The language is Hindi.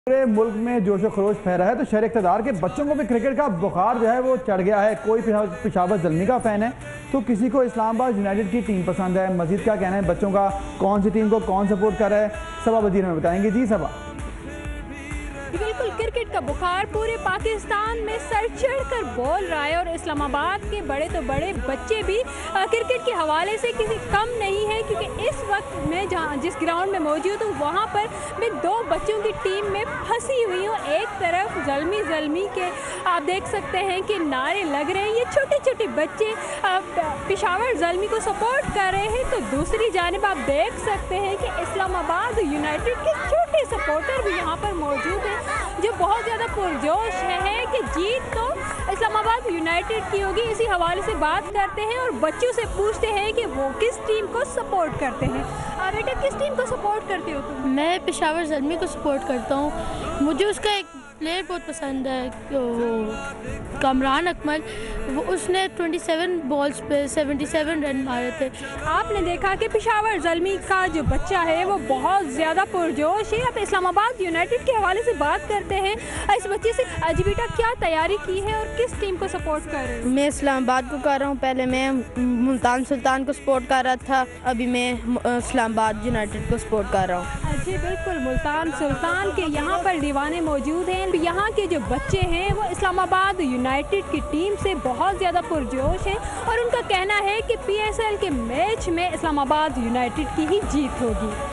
पूरे मुल्क में जोश खरोश फैला है तो शहर इक़्तिदार के बच्चों को भी क्रिकेट का बुखार जो है वो चढ़ गया है। कोई पेशावर ज़ल्मी का फ़ैन है तो किसी को इस्लामाबाद यूनाइटेड की टीम पसंद है। मजीद क्या कहना है बच्चों का, कौन सी टीम को कौन सपोर्ट कर रहा है, सबा वजीर में बताएंगे। जी सबा। बिल्कुल, क्रिकेट का बुखार पूरे पाकिस्तान में सर चढ़कर बोल रहा है और इस्लामाबाद के बड़े तो बड़े बच्चे भी क्रिकेट के हवाले से किसी कम नहीं है, क्योंकि इस वक्त मैं जहाँ जिस ग्राउंड में मौजूद हूँ वहाँ पर मैं दो बच्चों की टीम में फंसी हुई हूँ। एक तरफ ज़ल्मी के आप देख सकते हैं कि नारे लग रहे हैं, ये छोटे छोटे बच्चे पेशावर ज़ल्मी को सपोर्ट कर रहे हैं, तो दूसरी जानिब आप देख सकते हैं कि इस्लामाबाद यूनाइटेड के छोटे सपोर्टर भी यहाँ पर मौजूद हैं जो बहुत ज़्यादा पुरजोश है कि जीत तो इस्लामाबाद यूनाइटेड की होगी। इसी हवाले से बात करते हैं और बच्चों से पूछते हैं कि वो किस टीम को सपोर्ट करते हैं। बेटा, किस टीम को सपोर्ट करते हो तुम? मैं पेशावर ज़ल्मी को सपोर्ट करता हूँ। मुझे उसका एक प्लेयर बहुत पसंद है, वो कामरान अकमल। वो उसने 27 बॉल्स पे 77 रन मारे थे। आपने देखा कि पेशावर ज़ल्मी का जो बच्चा है वो बहुत ज़्यादा पुरजोश है। अब इस्लामाबाद यूनाइटेड के हवाले से बात करते हैं इस बच्चे से। आज बेटा, क्या तैयारी की है और किस टीम को सपोर्ट कर रहे हो? मैं इस्लामाबाद को कर रहा हूँ। पहले मैं मुल्तान सुल्तान को सपोर्ट कर रहा था, अभी मैं इस्लामाबाद यूनाइटेड को सपोर्ट कर रहा हूँ। जी बिल्कुल, मुल्तान सुल्तान के यहाँ पर दीवाने मौजूद हैं। यहाँ के जो बच्चे हैं वो इस्लामाबाद यूनाइटेड की टीम से बहुत ज़्यादा पुरजोश हैं और उनका कहना है कि PSL के मैच में इस्लामाबाद यूनाइटेड की ही जीत होगी।